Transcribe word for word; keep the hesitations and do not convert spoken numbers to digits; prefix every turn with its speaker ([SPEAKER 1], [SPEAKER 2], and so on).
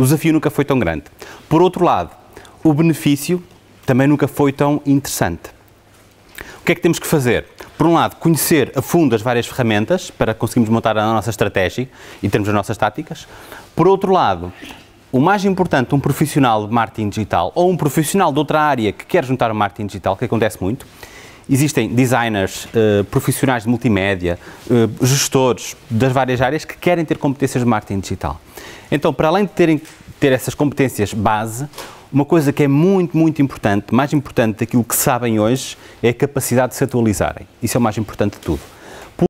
[SPEAKER 1] o desafio nunca foi tão grande. Por outro lado, o benefício também nunca foi tão interessante. O que é que temos que fazer? Por um lado, conhecer a fundo as várias ferramentas para conseguirmos montar a nossa estratégia e termos as nossas táticas. Por outro lado, o mais importante, um profissional de marketing digital ou um profissional de outra área que quer juntar o marketing digital, que acontece muito, existem designers, uh, profissionais de multimédia, uh, gestores das várias áreas que querem ter competências de marketing digital. Então, para além de terem ter essas competências base, uma coisa que é muito, muito importante, mais importante daquilo que sabem hoje, é a capacidade de se atualizarem. Isso é o mais importante de tudo.